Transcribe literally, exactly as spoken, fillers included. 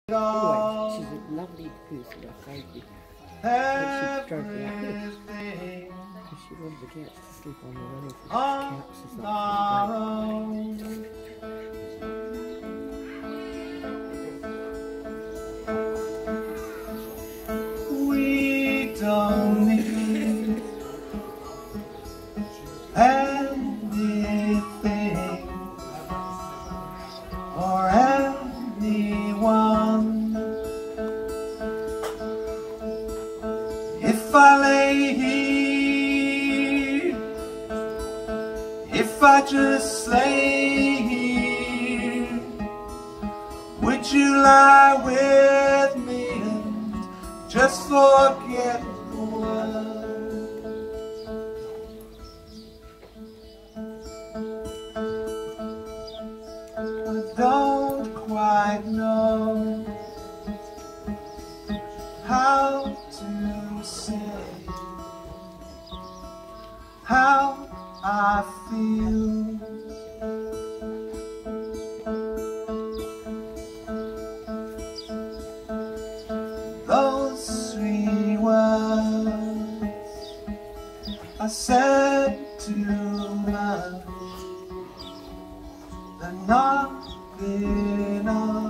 Anyway, she's a lovely person, I thank you. But she drove me out here because she wanted the cats to sleep on the running for couch or something. We don't need anything or anyone. If I lay here, if I just lay here, would you lie with me and just forget the world? I don't quite know how to say how I feel. Those three words I said too much, they're not enough.